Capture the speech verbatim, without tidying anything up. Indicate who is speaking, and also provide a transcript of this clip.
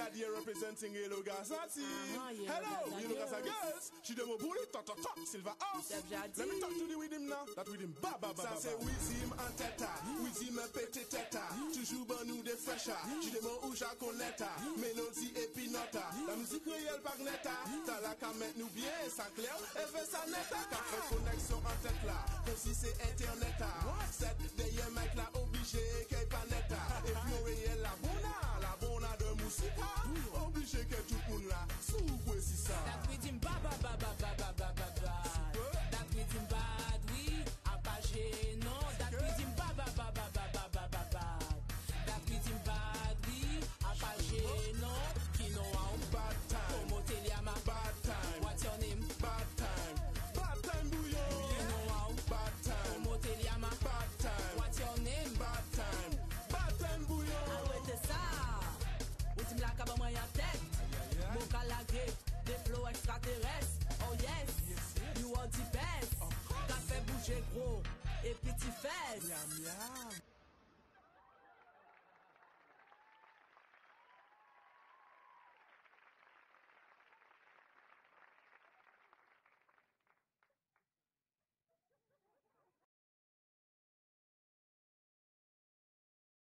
Speaker 1: Nadia representing Hello Gasati.
Speaker 2: Uh-huh, yeah,
Speaker 1: Hello,
Speaker 2: Gaza
Speaker 1: Hello Gaza
Speaker 2: girls.
Speaker 1: girls. She demo bully, talk talk talk, Silver House.
Speaker 2: Def Jadi.
Speaker 1: Let me talk to the with him now. That with him, ba ba ba. Ça c'est Wizim en tête, Wizim un petit tête. Toujours bon nous des fraîches. She demo ou ja connaître. Mélodie et pinota. La musique réelle par netta. T'as la qu'à mettre nous bien, ça clair. Et fait ça netta. Car fait connexion en tête là. Comme si c'est internet. Cette d'ailleurs mec là obligé qu'elle pas netta. Et puis on réel la bona, la bona de musique. Obligé que tout le monde là s'ouvre si ça.
Speaker 2: That with him ba ba ba ba ba ba ba ba ba. That with him bad, oui, a pas gênant. That with him ba ba ba ba ba ba ba ba ba. That with him bad, oui, a pas gênant. Qui know how
Speaker 1: Bad time,
Speaker 2: como te llama
Speaker 1: bad time,
Speaker 2: What's your name?
Speaker 1: bad time, bad time bouillon.
Speaker 2: You know how
Speaker 1: Bad time,
Speaker 2: como te llama
Speaker 1: bad time,
Speaker 2: What's your name?
Speaker 1: bad time, bad time bouillon.
Speaker 2: Ah ouais c'est ça. Ou tu me la cabane en tête. Mon calagé, des flows extraterrestres. Oh yes, you are the best. T'as fait bouger gros et petit fesses.
Speaker 1: Miam miam.